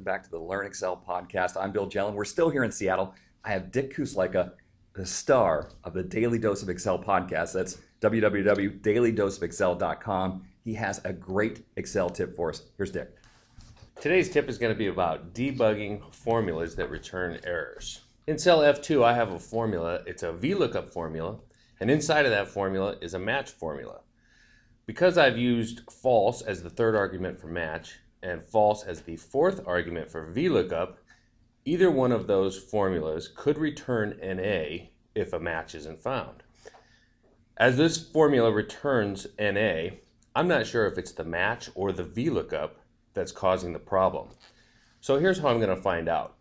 back to the Learn Excel podcast. I'm Bill Jelen. We're still here in Seattle. I have Dick Kusleka, the star of the Daily Dose of Excel podcast. That's www.dailydoseofexcel.com. He has a great Excel tip for us. Here's Dick. Today's tip is going to be about debugging formulas that return errors. In cell F2, I have a formula. It's a VLOOKUP formula, and inside of that formula is a match formula. Because I've used false as the third argument for match and false as the fourth argument for VLOOKUP, either one of those formulas could return NA if a match isn't found. As this formula returns NA, I'm not sure if it's the match or the VLOOKUP that's causing the problem. So here's how I'm going to find out.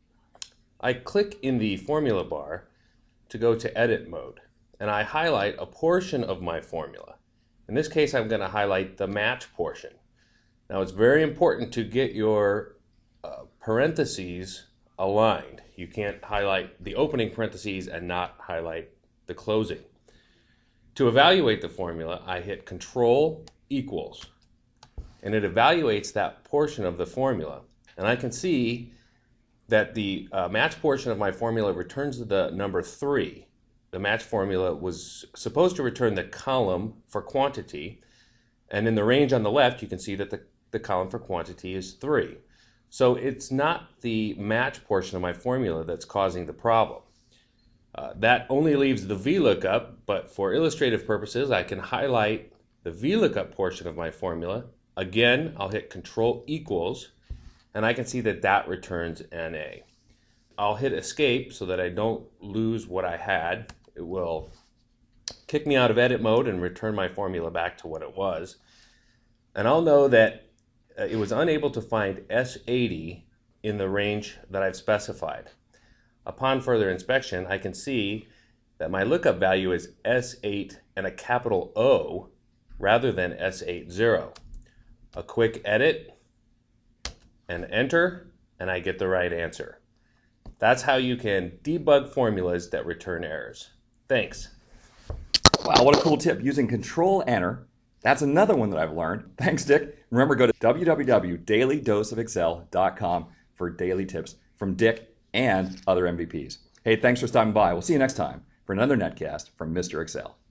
I click in the formula bar to go to edit mode, and I highlight a portion of my formula. In this case, I'm going to highlight the match portion. Now, it's very important to get your parentheses aligned. You can't highlight the opening parentheses and not highlight the closing. To evaluate the formula, I hit ctrl equals, and it evaluates that portion of the formula. And I can see that the match portion of my formula returns the number 3. The match formula was supposed to return the column for quantity, and in the range on the left you can see that the column for quantity is 3. So it's not the match portion of my formula that's causing the problem. That only leaves the VLOOKUP, but for illustrative purposes I can highlight the VLOOKUP portion of my formula. Again, I'll hit ctrl equals, and I can see that that returns NA. I'll hit escape so that I don't lose what I had. It will kick me out of edit mode and return my formula back to what it was. And I'll know that it was unable to find S80 in the range that I've specified. Upon further inspection, I can see that my lookup value is S8 and a capital O rather than S80. A quick edit and enter, and I get the right answer. That's how you can debug formulas that return errors. Thanks. Wow, what a cool tip. Using Control-Enter. That's another one that I've learned. Thanks, Dick. Remember, go to www.dailydoseofexcel.com for daily tips from Dick and other MVPs. Hey, thanks for stopping by. We'll see you next time for another netcast from Mr. Excel.